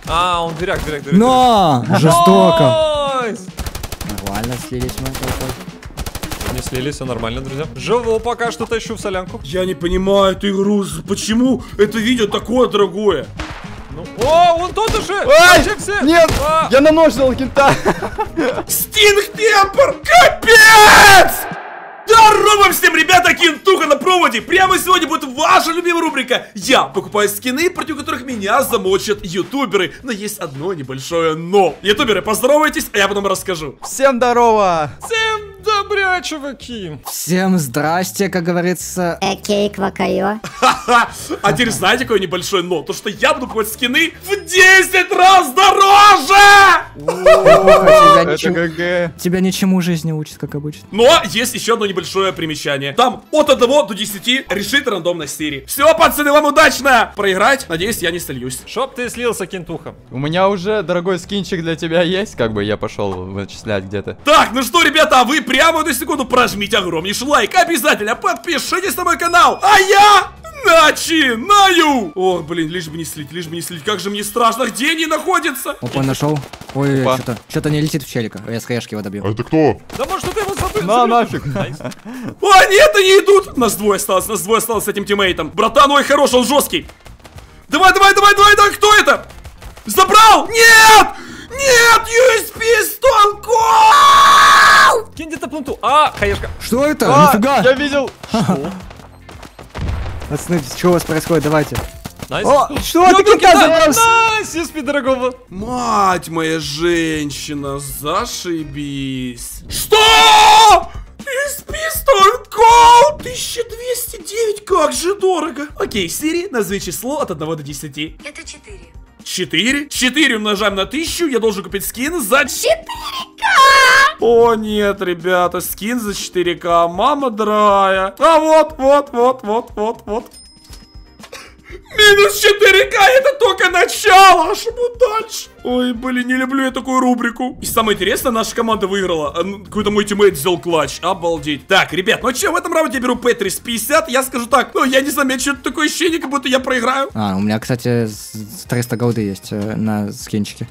А, он дыряк. Но! Жестоко. Найс! Нормально слились мы. Не слились, все нормально, друзья. Живу пока что тащу в солянку. Я не понимаю эту игру. Почему это видео такое дорогое? Ну, о, вон тот уже! Ай! Все! Нет! А! Я наносил кента! Стинг Темпер! Капец! Здорово всем, ребята, Кентуха на проводе. Прямо сегодня будет ваша любимая рубрика. Я покупаю скины, против которых меня замочат ютуберы. Но есть одно небольшое но. Ютуберы, поздоровайтесь, а я потом расскажу. Всем здорово! Всем добря, чуваки! Всем здрасте, как говорится. Окей, квакайо. Ха-ха! А теперь знаете, какое небольшое но? То, что я буду покупать скины в 10 раз дороже! Тебя ничему жизнь не учит, как обычно. Но есть еще одно небольшое примечание. Там от 1 до 10 решит рандомность серии. Все, пацаны, вам удачно! Проиграть, надеюсь, я не сольюсь. Чтоб ты слился, Кентуха. У меня уже дорогой скинчик для тебя есть, как бы я пошел вычислять где-то. Так, ну что, ребята, а вы прямо в эту секунду прожмите огромнейший лайк. Обязательно подпишитесь на мой канал. А я начинаю! О, блин, лишь бы не слить, как же мне страшно, где они находятся? Опа, нашел. Ой, Опа. что-то не летит в челика. Я с хаешки его добью. А это кто? Да может ты его забыл? На нафиг! Найс. О, нет, они идут! Нас двое осталось с этим тиммейтом. Братан, ой, хорош, он жесткий. Давай, кто это? Забрал! Нет! Нет, USP Stone Cold! Кинь где-то пленту. А, хаешка. Что это? А, Нифига! я видел! Пацаны, что у вас происходит? Давайте. Найс. О, что ты кента забрался? Найс, USP дорогого. Мать моя женщина, зашибись. Что? USP Stone Cold 1209, как же дорого. Окей, Сири, назови число от 1 до 10. Это 4. 4? 4 умножаем на 1000, я должен купить скин за 4К! О нет, ребята, скин за 4К, мама драя. А вот. Минус 4К, это только начало, а что будет дальше? Ой, блин, не люблю я такую рубрику. И самое интересное, наша команда выиграла. Какой-то мой тиммейт взял клатч, обалдеть. Так, ребят, ну что, в этом раунде я беру P350. Я скажу так, ну я не знаю, что-то такое ощущение, как будто я проиграю. А, у меня, кстати, 300 голды есть на скинчике.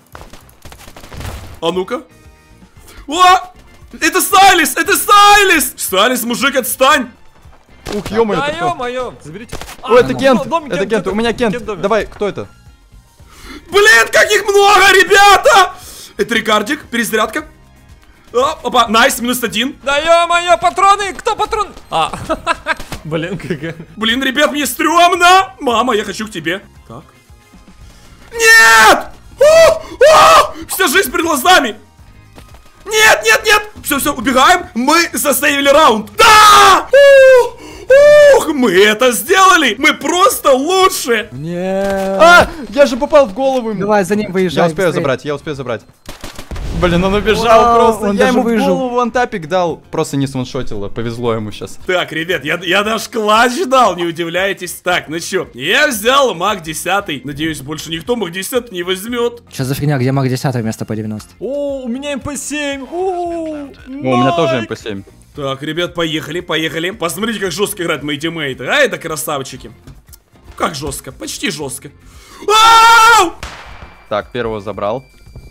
А ну-ка. О! Это Стайлис! Стайлис, мужик, отстань! Ух, ё-моё, Да, это кто? ё-моё, заберите. О, это Кент! домик, Это Кент, у меня Кент. домик. Давай, кто это? Блин, как их много, ребята! Это Рикардик, перезарядка. Опа, найс, -1. Да ё-моё, патроны! Кто патрон? А, блин, как... Блин, ребят, мне стрёмно! Мама, я хочу к тебе. Так. Нет! Вся жизнь перед глазами! Нет! Все, убегаем. Мы засейвили раунд. Да! Ух, мы это сделали! Мы просто лучше! Нет. А! Я же попал в голову ему! Давай, за ним выезжай. Я успею забрать. Блин, он убежал Вау, просто. он Я даже ему в выжил. голову вантапик дал. Просто не сваншотило, повезло ему сейчас. Так, ребят, я даже клатч дал, не удивляйтесь. Так, ну чё, я взял маг 10. Надеюсь, больше никто маг 10 не возьмет. Что за фигня, где маг 10 вместо по 90? О, у меня МП7. О, у меня тоже МП7. Так, ребят, поехали. Посмотрите, как жестко играют мои тиммейты. А, это красавчики. Как жестко, почти жестко. Ау! Так, первого забрал.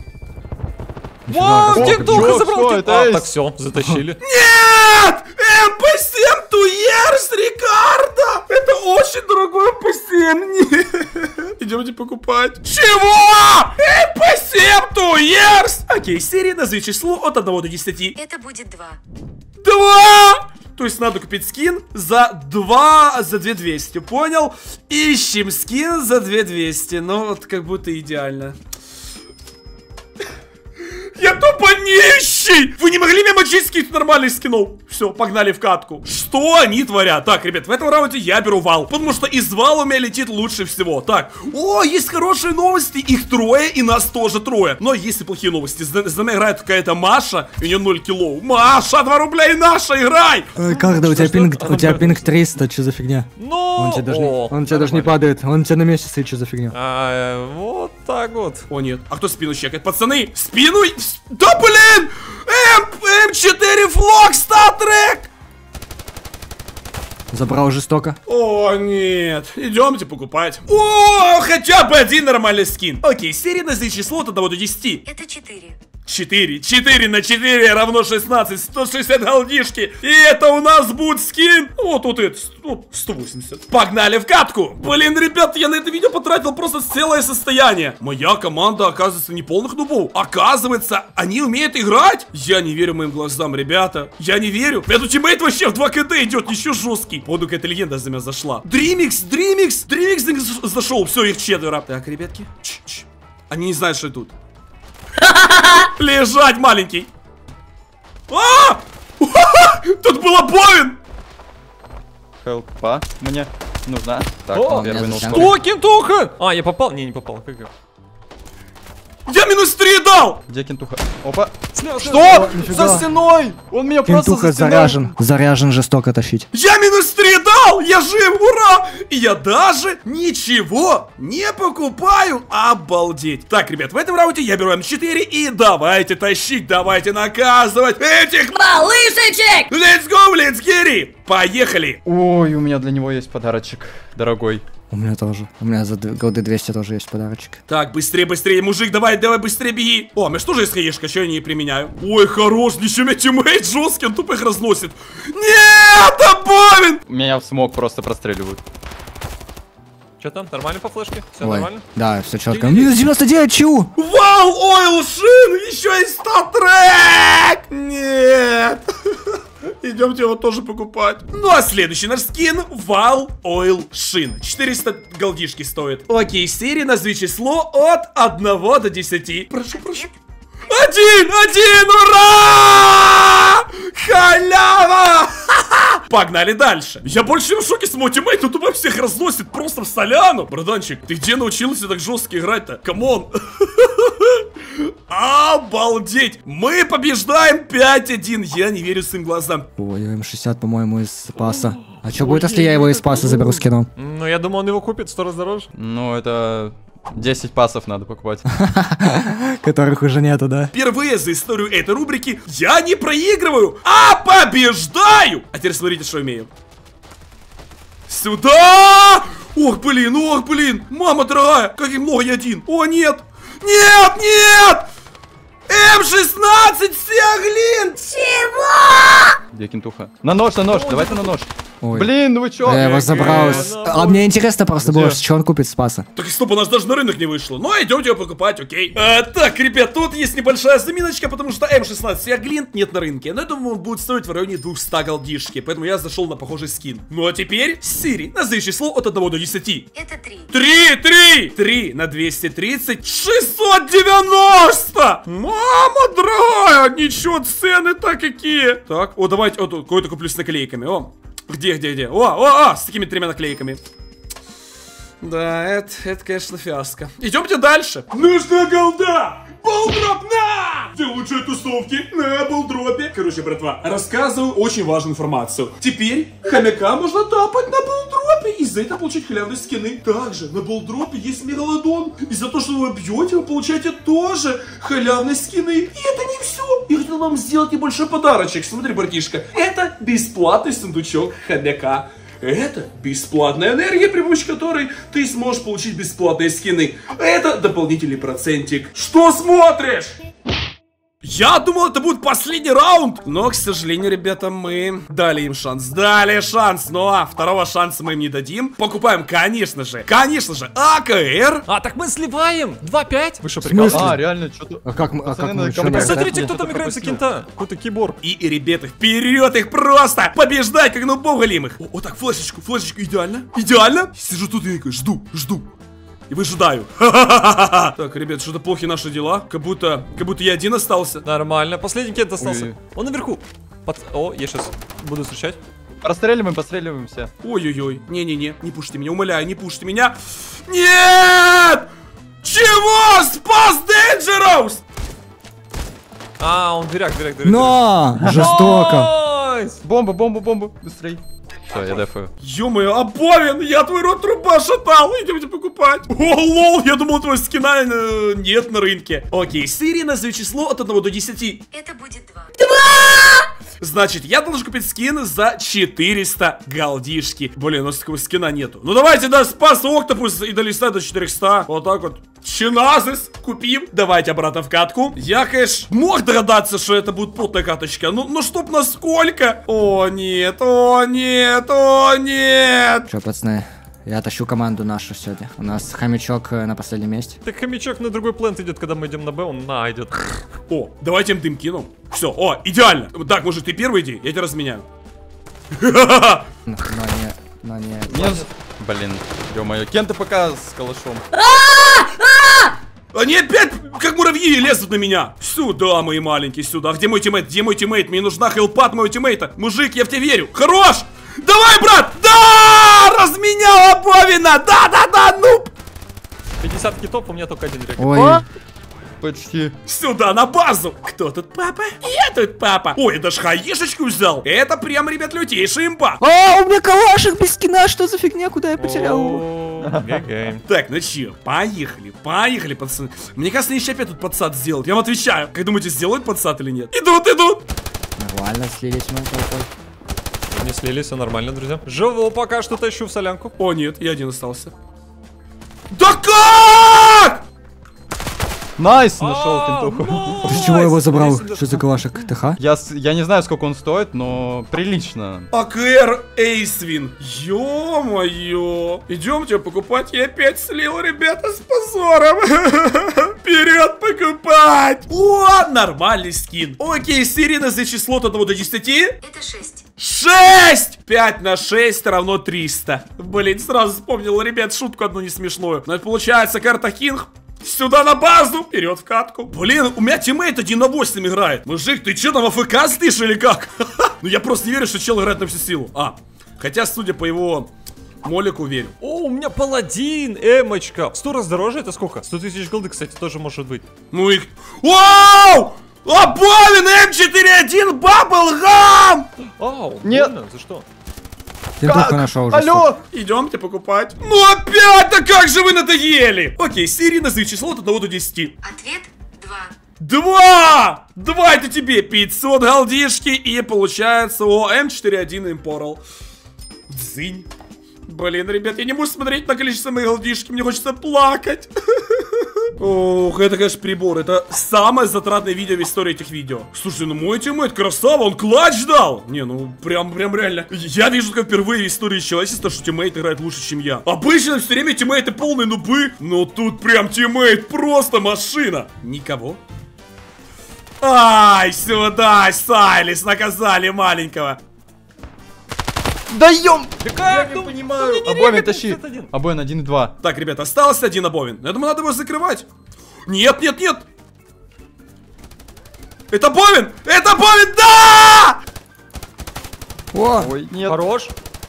Вау, Кентуха Джо, забрал. что это? А, так все, затащили. Нет! МП7 Туерс, Рикардо! Это очень дорогой МП7. Нет. Идемте покупать. Чего? МП7 Туерс! Окей, серия, назови число от 1 до 10. Это будет 2. 2! То есть надо купить скин за 2200, понял? Ищем скин за 2200. Ну, вот как будто идеально. Я тупо нищий! Вы не могли мне мочить скид нормальных скинов? Все, погнали в катку. Что они творят? Так, ребят, в этом раунде я беру вал, потому что из вала у меня летит лучше всего. Так, о, есть хорошие новости. Их 3, и нас тоже 3. Но есть и плохие новости. За нами играет какая-то Маша, и у нее 0 киллов. Маша, 2 рубля и наша, играй! Как да, у тебя пинг 300, что за фигня? Ну, Он тебя даже не падает, он тебя на месте стоит, что за фигня? Вот так вот. О, нет. А кто спину чекает? Пацаны, спину... Да, блин! М4 флок, статрек! Забрал жестоко. О, нет. Идемте покупать. О, хотя бы один нормальный скин. Окей, серия назови число от 1 до 10. Это 4. 4 на 4 равно 16. 160 голдишки. И это у нас будет скин. Вот тут это. 180. Погнали в катку. Блин, ребят, я на это видео потратил просто целое состояние. Моя команда, оказывается, не полных нубов. Оказывается, они умеют играть. Я не верю моим глазам, ребята. Я не верю. Этот тиммейт вообще в 2 КД идет, еще жесткий. Походу, какая-то легенда за меня зашла. Дримикс зашел. Все, их 4. Так, ребятки. Они не знают, что я тут. Лежать, маленький. Тут был Бовин. Хелпа мне нужна. Так, О, первый меня зачем? Что, Кентуха? А, я попал? Не попал. Как? Я -3 дал. Где Кентуха? Опа. Слева, Что? нифига. За стеной! Он меня просто Кентуха за стеной. заряжен. Заряжен жестоко тащить. Я -3 дал. Я жив, ура. И я даже ничего не покупаю. Обалдеть. Так, ребят, в этом раунде я беру М4 и давайте тащить, давайте наказывать этих Малышечек! Let's go, let's get it. Поехали. Ой, у меня для него есть подарочек, дорогой. У меня тоже. У меня за голды 200 тоже есть подарочек. Так, быстрее, мужик, давай, быстрее беги. О, у меня что же есть хаешка, что я не применяю? Ой, хорош, ничего мне тиммейт жесткий, он тупо их разносит. Нет, Бовин! Меня в смог просто простреливают. Что там? Нормально по флешке? Все Ой, нормально? да, все четко. Минус 99, чу! Вау, Ойл Шин, еще есть статрек! Нет. Идемте его тоже покупать. Ну а следующий наш скин Вал Ойл Шин. 400 голдишки стоит. Окей, серия, назови число от 1 до 10. Прошу. 1, ура! Халява! Погнали дальше. Я больше в шоке с моего тиммейта, он тупо всех разносит просто в соляну. Братанчик, ты где научился так жестко играть-то? Камон. Обалдеть. Мы побеждаем 5-1. Я не верю своим глазам. Ой, М60, по-моему, из спаса. А что будет, если я его из спаса заберу скином? Ну, я думаю, он его купит в 100 раз дороже. Ну, это 10 пасов надо покупать. Которых уже нету, да? Впервые за историю этой рубрики я не проигрываю, а побеждаю. А теперь смотрите, что умею. Сюда! Ох, блин. Мама дорогая, как их много, я один. О, нет. Нет! М16 Сиаглин! Чего? Где Кентуха? На нож, давайте на нож. Ой. Блин, ну вы чё? Я его забрал. А мне интересно просто было, Где? что он купит спаса. Так и стоп, у нас даже на рынок не вышло. Ну, идемте его покупать, окей. Так, ребят, тут есть небольшая заминочка, потому что М16 Сиаглинт нет на рынке. Но я думаю, он будет стоить в районе 200 голдишки. Поэтому я зашел на похожий скин. Ну, а теперь Сири, назови число от 1 до 10. Это 3. 3 на 230, 690! Мама дорогая, ничего, цены-то какие! Так, о, давайте, вот какой-то куплю с наклейками, о. Где? О, с такими 3 наклейками. Да, это, конечно, фиаско. Идемте дальше. Нужна голда! Болдроп на! Где лучшие тусовки? На болдропе. Короче, братва, рассказываю очень важную информацию. Теперь хомяка можно тапать на болдропе и за это получить халявные скины. Также на болдропе есть мегалодон. И за то, что вы бьете, вы получаете тоже халявные скины. И это не все. Я хотел вам сделать небольшой подарочек. Смотри, братишка, это бесплатный сундучок хомяка. Это бесплатная энергия, при помощи которой ты сможешь получить бесплатные скины. Это дополнительный процентик. Что смотришь? Я думал, это будет последний раунд. Но, к сожалению, ребята, мы дали им шанс. Ну а второго шанса мы им не дадим. Покупаем, конечно же, АКР. А, так мы сливаем! 2-5? Вы что, В смысле? прикалываетесь? А, реально, что-то... А как мы Пацаны, надо что кому-то делать? Посмотрите, Я кто там что-то играет за пропустил. кента. Какой-то киборг. И, ребята, вперед их просто! Побеждай, как нубов голимых! О, так, флешечку, идеально. Сижу тут и жду. И выжидаю. Так, ребят, что-то плохи наши дела. Как будто я один остался. Нормально. Последний кент остался. Ой. Он наверху. О, я сейчас буду встречать. Простреливаем все. Ой-ой-ой. Не-не-не. Не пушите меня, умоляю, не пушите меня. Нет! Чего? Спас Dangerous! А, он дыряк. Но! Жестоко. Найс! Бомба, быстрей. Все, я дефаю. Ё-моё, Бовин, я твой рот труба шатал. Идемте покупать. О, лол, я думал, твой скина нет на рынке. Окей, Сири, назови число от 1 до 10. Это будет 2. Значит, я должен купить скин за 400 голдишки. Блин, у нас такого скина нету. Ну давайте, да, спас октопус и долистать до 400. Вот так вот. Чиназис купим. Давайте обратно в катку. Я, конечно, мог догадаться, что это будет потная каточка. Ну чтоб насколько? О, нет, о, нет, о, нет. Че, пацаны, я тащу команду нашу сегодня. У нас хомячок на последнем месте. Так хомячок на другой плент идет, когда мы идем на Б, он на А идет. О, давайте им дым кинем. Все, о, идеально. Так, может, ты первый иди, я тебя разменяю. Но не... Нет. Блин, ё-моё, Кента пока с калашом. Они опять, как муравьи, лезут на меня. Сюда, мои маленькие, сюда. Где мой тиммейт? Где мой тиммейт? Мне нужна хелпат моего тиммейта. Мужик, я в тебя верю. Хорош! Давай, брат! Да! Разменял Бовина! Да-да-да, ну! 50 китов, у меня только один рекорд. Ой, Почти. Сюда, на базу! Кто тут папа? Я тут папа. Ой, я даже хаешечку взял. Это прям, ребят, лютейшая имба. у меня калашик без скина, что за фигня, куда я потерял его? Ге-ге. Так, ну чё, поехали, поехали, пацаны. Мне кажется, они еще опять тут подсад сделают. Я вам отвечаю. Как думаете, сделают подсад или нет? Идут, идут! Нормально, слились мы толпой. Не слились, все нормально, друзья. Живу пока что тащу в солянку. О, нет, я один остался. Да как? Найс, нашел кентуху. Ты с чего его забрал? Что за калашик? ТХ? Я не знаю, сколько он стоит, но прилично. АКР Эйсвин. Ё-моё. Идемте покупать. Я опять слил, ребята, с позором. Вперед покупать. О, нормальный скин. Окей, Сирина за число от 1 до 10. Это 6. 6! 5 на 6 равно 300. Блин, сразу вспомнил, ребят, шутку одну не смешную. Но это получается карта Кинг. Сюда на базу! Вперед в катку! Блин, у меня тиммейт 1 на 8 играет. Мужик, ты что там, АФК стоишь или как? Ну я просто не верю, что чел играет на всю силу. Хотя, судя по его молику, верю. О, у меня паладин, эмочка. В 100 раз дороже, это сколько? 100 тысяч голды, кстати, тоже может быть. Ну их... Вау! Бовин М41 Баблгам! Ау, Нет. больно? За что? Кентуха нашел уже. Алло! Идемте покупать. Ну опять, да как же вы надоели! Окей, Сири, назови число от 1 до 10. Ответ 2. 2 это тебе 500 голдишки и получается М41 Импорал. Дзынь. Блин, ребят, я не могу смотреть на количество моих голдишки, мне хочется плакать. Ох, это, конечно, прибор. Это самое затратное видео в истории этих видео. Слушай, ну мой тиммейт красава, он клатч дал. Не, ну прям реально. Я вижу, как впервые в истории человечества, что тиммейт играет лучше, чем я. Обычно все время тиммейты полные нубы, но тут прям тиммейт просто машина. Никого. Ай, сюда, Сайлис, наказали маленького. Даем! Я не понимаю. Обоим тащи. Обоим 1 и 2. Так, ребята, остался один Обовин. Я думаю, надо его закрывать. Нет, нет, нет. Это Бовин! Это Бовин, да! О! Ой, нет. Хорош.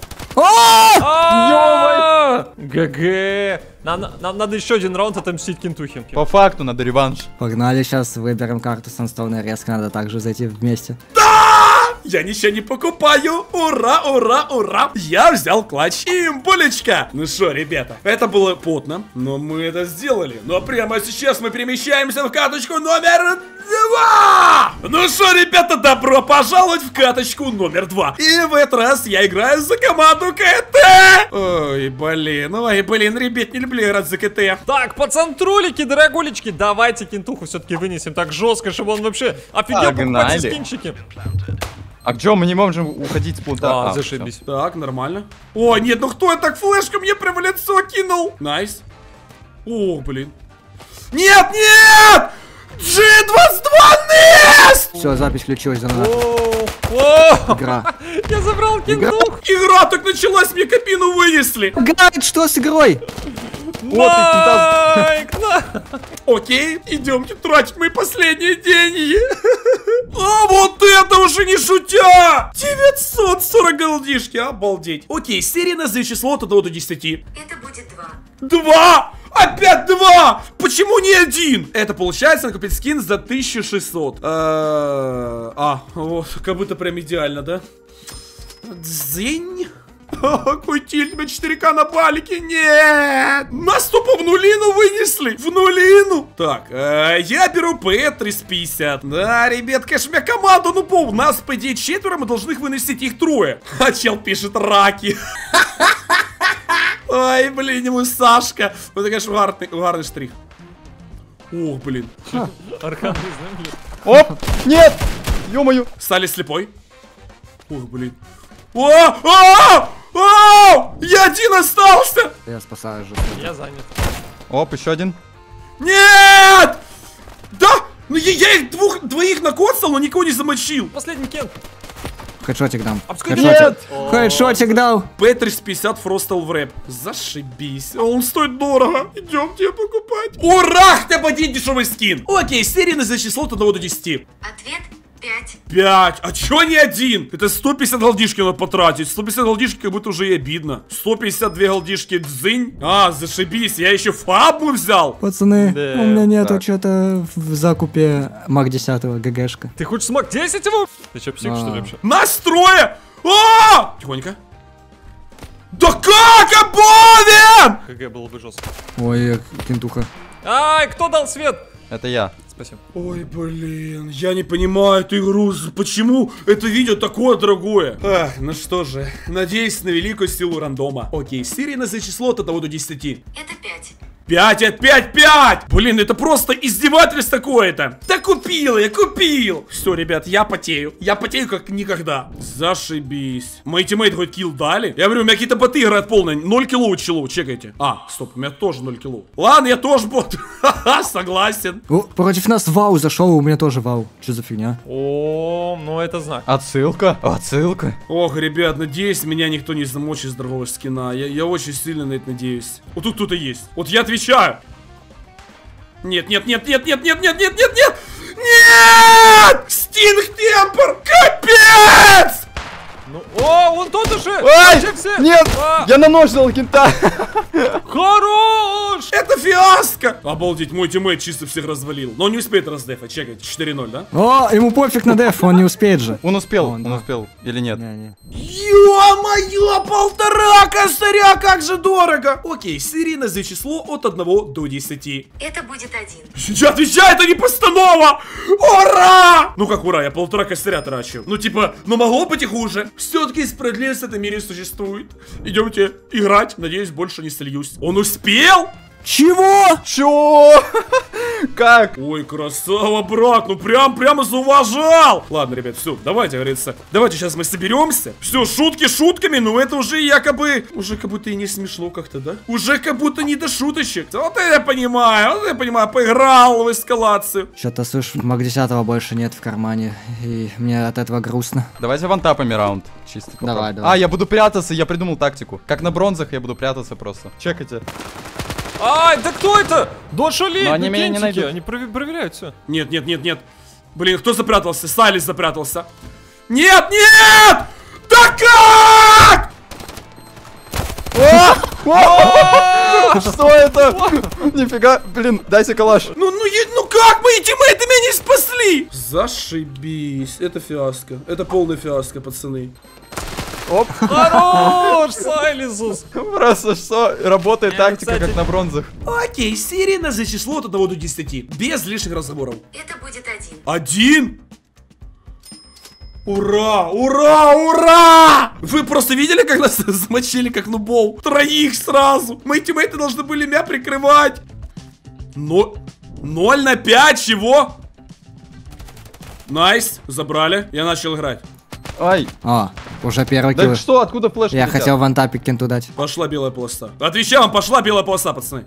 О! ГГ. Нам надо еще один раунд отомстить Кентухе. По факту надо реванш. Погнали, сейчас выберем карту Санстоуна, резко надо также зайти вместе. Я ничего не покупаю. Ура, ура, ура. Я взял клатч имбулечка. Ну что, ребята, это было потно, но мы это сделали. Но прямо сейчас мы перемещаемся в каточку номер 2. Ну что, ребята, добро пожаловать в каточку номер 2. И в этот раз я играю за команду КТ. Ой, блин, ребят, не люблю играть за КТ. Так, пацан-трулики, дорогулечки, давайте Кентуху все-таки вынесем так жестко, чтобы он вообще офигел покупать эти скинчики. А чё, мы не можем уходить с пункта? Зашибись. Так, нормально. О, нет, ну кто так флешку мне прямо в лицо кинул? Найс. О, блин. Нет, нет! G22 Nest! Все, запись включилась за мной. О, Игра. я забрал Кентуху. Игра так началась, мне кабину вынесли. Гайд, что с игрой? Майк, Окей, идемте тратить мои последние деньги. А вот это уже не шутя! 940 голдишки, обалдеть. Окей, серия назови число от 1 до 10. Это будет 2. 2! Опять 2! Почему не 1? Это получается накупить скин за 1600. Вот, как будто прям идеально, да? Дзинь. Какой тильт на 4К на балике, нет! Нас тупо в нулину вынесли! смысле? В нулину? Так, я беру П-350. Да, ребят, конечно, у меня команда нубов. Нас, по идее, 4, мы должны их выносить, их 3. А чел пишет раки. Ой, блин, ему Сашка. Это, конечно, угарный штрих. Ох, блин. Архан, не знаю, блин. Оп! Нет! Ё-моё! Стали слепой. Ох, блин. О! Я один остался! Я спасаю же. Я занят. Оп, еще один. Нет! Да! Ну я их двоих накоцал, но никого не замочил. Последний кент. Хедшотик дам. Обскочи. Хедшотик. Хедшотик дал. П-350 Frostal в рэп. Зашибись. Он стоит дорого. Идемте покупать. Ура! Хотя бы один дешевый скин. Окей, серийное число от 1 до 10. Ответ 5. 5. А чё не один? Это 150 голдишки надо потратить. 150 голдишки как будто уже и обидно. 152 голдишки дзынь. А, зашибись. Я еще фабму взял. Пацаны, Да, у меня нету так. что-то в закупе Мак 10 ГГшка. Ты хочешь смог 10 его? Ты чё, псих, что ли, вообще? Настроя! А! Тихонько. Да как обовен? КГ было бы жестко. Ой, кентуха. Ай, кто дал свет? Это я. Спасибо. Ой, блин, я не понимаю эту игру. Почему это видео такое дорогое? Ах, ну что же, надеюсь на великую силу рандома. Окей, серийное число от 1 до 10. Это 5. 5, это 5, 5! Блин, это просто издевательство какое-то. Да купил я, купил! Все, ребят, я потею. Я потею как никогда. Зашибись. Мои тиммейты хоть килл дали? Я говорю, у меня какие-то боты играют полные. 0 киллов у челу, чекайте. А, стоп, у меня тоже 0 киллов. Ладно, я тоже бот. Ха-ха, согласен. О, против нас Вау зашел, у меня тоже Вау. Что за фигня? О, ну это знак. Отсылка. Отсылка. Ох, ребят, надеюсь, меня никто не замочит с другого скина. Я очень сильно на это надеюсь. Вот тут кто-то есть. Вот я отвечаю. Нет, нет, нет, нет, нет, нет, нет, нет, нет, нет! Нет! Стинг Темпер! Капец! Ну, о, он тот уже! Ай! Чек все! Нет! А, Я наносил кента. Хорош! Это фиаско! Обалдеть, мой тиммейт чисто всех развалил. Но он не успеет раздефать, чекайте, 4-0, да? О, ему пофиг на деф, он не успеет же. Он успел, Он, он да. успел. Или нет? Не-не. Ё-моё, 1,5 косаря, как же дорого! Окей, серийное число от 1 до 10. Это будет 1. Я отвечаю, это не постанова! Ура! Ну как ура, я 1,5 косаря трачу. Ну типа, ну могло быть и хуже. Все-таки справедливость в этом мире существует. Идемте играть, надеюсь, больше не сольюсь. Он успел? Чего? Чё? Как? Ой, красава, брат, ну прямо зауважал. Ладно, ребят, все, давайте, говорится, давайте сейчас мы соберемся. Все, шутки шутками, но это уже якобы, уже как будто и не смешно как-то, да? Уже как будто не до шуточек. Вот это я понимаю, поиграл в эскалацию. Что-то, слышь, Мак 10 больше нет в кармане, и мне от этого грустно. Давайте вантапами раунд. Чисто. Давай, попробуем. давай. А, я буду прятаться, я придумал тактику. Как на бронзах я буду прятаться просто. Чекайте. Ай, да кто это? Доша Ли, Но они меня не найдут. Они проверяют все. Нет, нет, нет, нет. Блин, кто запрятался? Сайлис запрятался. Нет, нет! Да как? Что это? Нифига, блин, дайте калаш. Ну как мои тиммейты меня не спасли? Зашибись, это фиаско. Это полная фиаско, пацаны. Оп. Хорош, Сайлизус. Просто что? Работает тактика, кстати- как на бронзах. Окей, серийное число от 1 до 10. Без лишних разговоров. Это будет 1. 1? Ура! Ура! Ура! Вы просто видели, как нас замочили, как нубов? Троих сразу! Мои тиммейты должны были меня прикрывать! Но... 0 на 5, чего? Найс, забрали. Я начал играть. Ай, А, уже первый да килл. что, откуда флешки Я летят? хотел вантапик кенту дать. Пошла белая полоса. Отвечаю вам, пошла белая полоса, пацаны.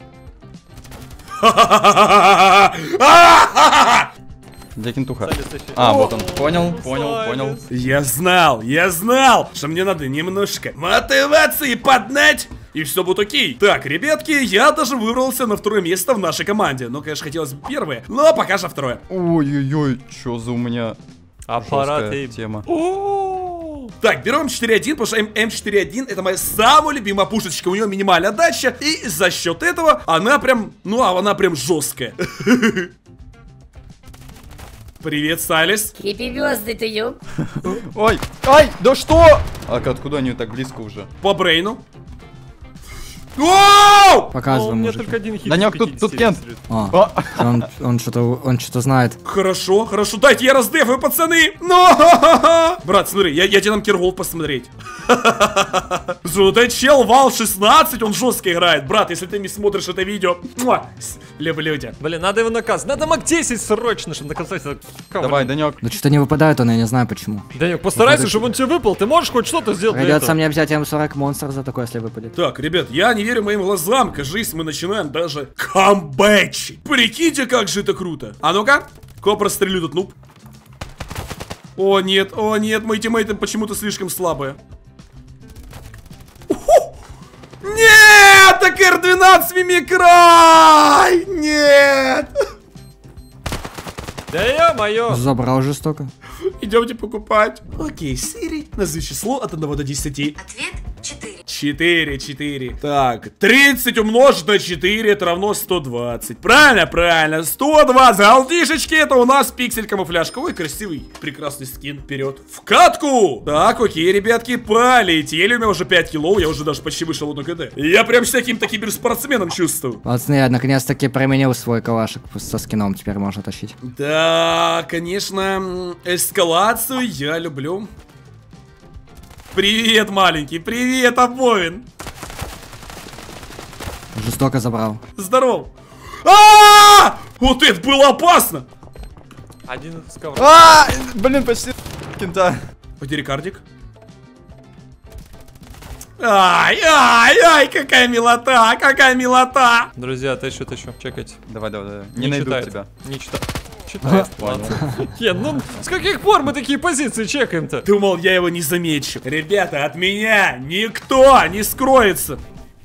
Где кентуха? Сайлис, ищи. А, вот он. Понял, Сайлис. Я знал, что мне надо немножко мотивации поднять, и все будет окей. Так, ребятки, я даже выбрался на 2 место в нашей команде. Ну, конечно, хотелось бы первое, но пока что 2. Ой-ой-ой, что за у меня Аппарат жесткая и... тема. О, Так, берем М4-1, потому что М4-1 это моя самая любимая пушечка. У нее минимальная отдача, и за счет этого она прям, она прям жесткая. Привет, Сайлис. Happy birthday to you. Ой, ай, да что? А откуда они так близко уже? По брейну. Оу! Показывай, У меня мужик. только один хит. Данек, из тут 50 Кент. лежит. А, он что-то знает. Хорошо, хорошо, дайте я раздефаю, пацаны. Но! Брат, смотри, я тебе дам киргол посмотреть. Вот чел Вал 16, он жестко играет. Брат, если ты не смотришь это видео, люблю тебя. Блин, надо его наказать. Надо маг 10 срочно, чтобы наказать этого кого. Давай, Данек. Ну что-то не выпадает он, я не знаю почему. Данек, постарайся, чтобы он тебе выпал. Ты можешь хоть что-то сделать для Придется этого? мне взять М40 монстр за такое, если выпадет. Так, ребят, я не верю моим глазам. Кажись, мы начинаем даже камбэчить. Прикиньте, как же это круто. А ну-ка, кого прострелю тут, нуб? О нет, мои тиммейты почему-то слишком слабые. Уху! Нет, так R12 мимикрай! Нет! Да ё-моё. Забрал жестоко. Идемте покупать. Окей, Сири, назови число от 1 до 10. Ответ 4. 4. Так, 30 умножить на 4, это равно 120. Правильно, правильно. 120 золотишечки, это у нас пиксель камуфляжка. Ой, красивый, прекрасный скин. Вперед. В катку! Так, окей, ребятки, полетели. У меня уже 5 килов, я уже даже почти вышел в 1 КД. Я прям всяким таким киберспортсменом чувствую. Пацаны, я наконец-таки применил свой калашик со скином, теперь можно тащить. Да, конечно, эскалацию я люблю. Привет, маленький, привет, Обовин. Жестоко забрал. Здорово. А! Вот это было опасно. Один с кого? Блин, почти Кента. Потери кардик. Ай, какая милота, какая милота. Друзья, тащу, чекайте. Давай. Не найду читает. тебя. Не читаю. Читает. Ладно. Кен, ну с каких пор мы такие позиции чекаем-то? Думал, я его не замечу. Ребята, от меня никто не скроется.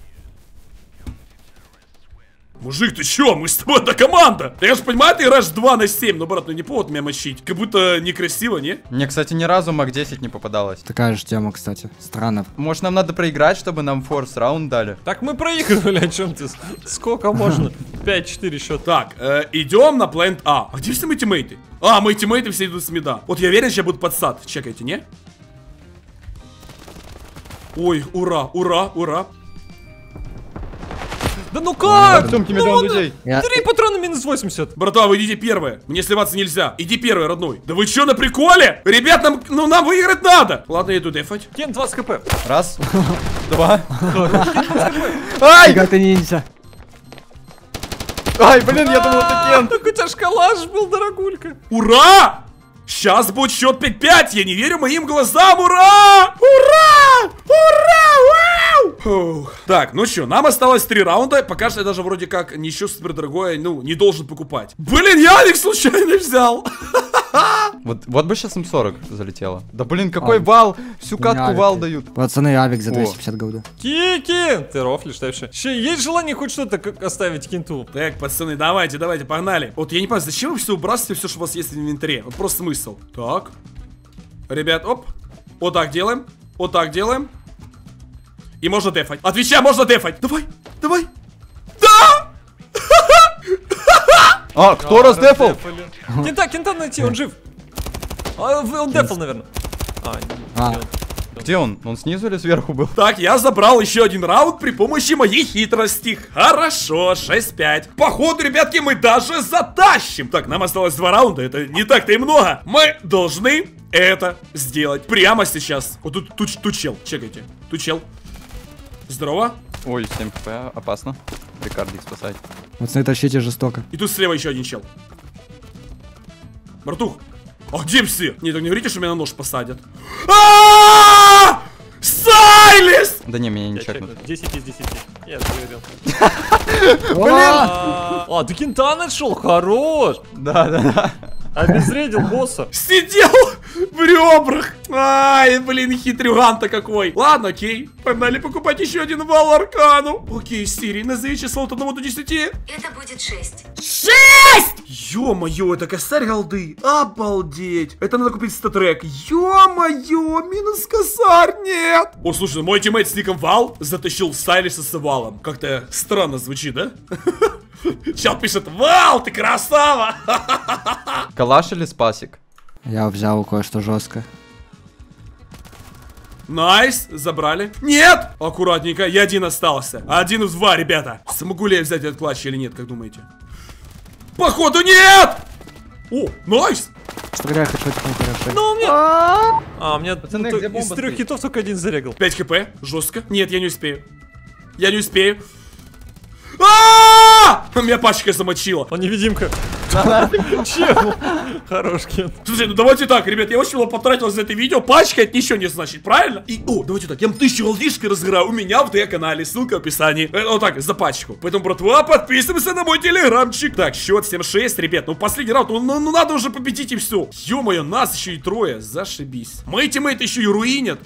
Мужик, ты чё? Мы с тобой одна команда. Я же понимаю, ты играешь 2 на 7, но, брат, ну не повод меня мочить. Как будто некрасиво, не? Мне, кстати, ни разу маг 10 не попадалось. Такая же тема, кстати. Странно. Может, нам надо проиграть, чтобы нам форс раунд дали? Так мы проигрывали, о чем ты? Сколько можно? 5-4 счет. Так, идем на плент А. А где все мои тиммейты? А, мои тиммейты все идут с мида. Вот я уверен, сейчас будут подсад. Чекайте, не? Ой, ура, ура, ура. Да ну как? В сумке Ну миллион ладно, людей. 3 патрона минус 80. Братва, вы идите первые. Мне сливаться нельзя. Иди первый, родной. Да вы чё, на приколе? Ребят, нам выиграть надо. Ладно, я иду дефать. Кен 20 хп. Раз, два. Ай! Ты ниндзя. Ай, блин, я думал, это Кент. Так у тебя шкалаш был, дорогулька. Ура! Сейчас будет счет 5-5. Я не верю моим глазам. Ура! Ура! Ура! Вау! Фух. Так, ну что, нам осталось 3 раунда. Пока что я даже вроде как ничего супер дорогое, ну, не должен покупать. Блин, я их случайно взял. Вот бы сейчас М40 залетело. Да блин, какой вал! Всю катку вал дают. Пацаны, авик за 250 голды. Кики! Ты рофлишь дальше. Че, есть желание хоть что-то оставить кенту? Так, пацаны, давайте, погнали. Вот я не понимаю, зачем вы все выбрасываете, все, что у вас есть в инвентаре? Вот просто смысл. Так. Ребят, оп. Вот так делаем. Вот так делаем. И можно дефать. Отвечай, можно дефать. Давай. Да! А, кто раздефал? Кента найти, он жив. Он дефал, наверное. Где он? Он снизу или сверху был? Так, я забрал еще один раунд при помощи моей хитрости. Хорошо, 6-5. Походу, ребятки, мы даже затащим. Так, нам осталось 2 раунда, это не так-то и много. Мы должны это сделать прямо сейчас. Вот тут чел, чекайте. Тут чел. Здорово. Ой, 7 хп, опасно. Рикардик спасать. Пацаны, тащите жестоко. И тут слева еще один чел. Братух, а где все? Не, так не говорите, что меня на нож посадят. Сайлис! Да не, меня не чекнут. 10 из 10. Я заверил. А, ты кента нашел? Хорош! Да. Обезвредил босса. Сидел в ребрах. Ай, блин, хитрюган-то какой. Ладно, окей. Погнали покупать еще один вал аркану. Окей, Сири, назови число от 1 до 10. Это будет 6. 6! Ё-моё, это косарь голды. Обалдеть. Это надо купить статрек. Ё-моё, минус косарь, нет. О, слушай, мой тиммейт с ником Вал затащил Сайлиса с валом. Как-то странно звучит, да? Чел пишет: Вал, ты красава! Калаш или спасик? Я взял кое-что жестко. Найс, забрали. Нет! Аккуратненько, я один остался. 1 в 2, ребята. Смогу ли я взять этот клатч или нет, как думаете? Походу нет! О, найс! Стреляй, хочу этих хорошо. Ну, мне... у меня Пацаны, ну, где из бомба 3 стоит? хитов только 1 зарегал. 5 хп, жестко. Нет, я не успею. Я не успею. А! Меня пачка замочила. Он невидимка. Чел. Хорош, Кент. Слушай, ну давайте так, ребят, я очень много потратил за это видео. Пачка это ничего не значит, правильно? И, давайте так, я 1000 голдишки разыграю у меня в д-канале, ссылка в описании. Вот так, за пачку. Поэтому, братва, подписывайся на мой телеграмчик. Так, счет 7-6, ребят, ну последний раунд, ну надо уже победить и все. Ё-моё, нас еще и 3, зашибись. Мои тиммейты еще и руинят.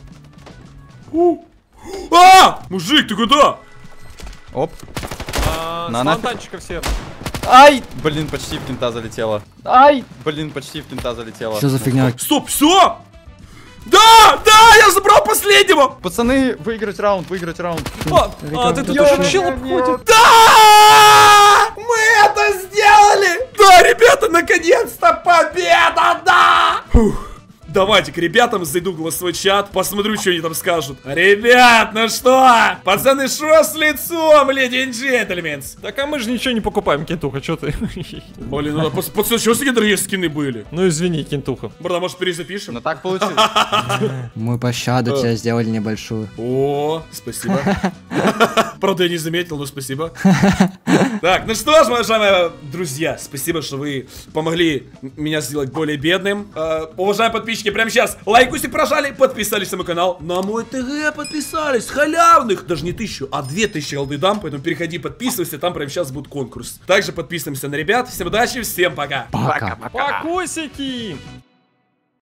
Мужик, ты куда? Оп. С На нафиг. фонтанчика все. Ай! Блин, почти в кента залетела. Ай! Блин, почти в кента залетела. Что за фигня? Стоп, все! Да, я забрал последнего! Пацаны, выиграть раунд, выиграть раунд. Ты тут уже чел обходит. Да! Мы это сделали! Да, ребята, наконец-то победа, да! Фух. Давайте к ребятам зайду в голосовой чат, посмотрю, что они там скажут. Ребят, ну что? Пацаны, шо с лицом, леди и джентльменс? Так а мы же ничего не покупаем, Кентуха, что ты? Блин, ну пацаны, что такие дорогие скины были? Ну извини, Кентуха. Брат, может перезапишем? Но так получилось. Мы пощаду тебя сделали небольшую. О, спасибо. Правда, я не заметил, но спасибо. Так, ну что ж, уважаемые друзья, спасибо, что вы помогли меня сделать более бедным. Уважаемые подписчики, прямо сейчас лайкусик прожали, подписались на мой канал, на мой ТГ подписались, халявных. Даже не 1000, а 2000 голды дам, поэтому переходи, подписывайся, там прямо сейчас будет конкурс. Также подписываемся на ребят. Всем удачи, всем пока. Пока. Покусики!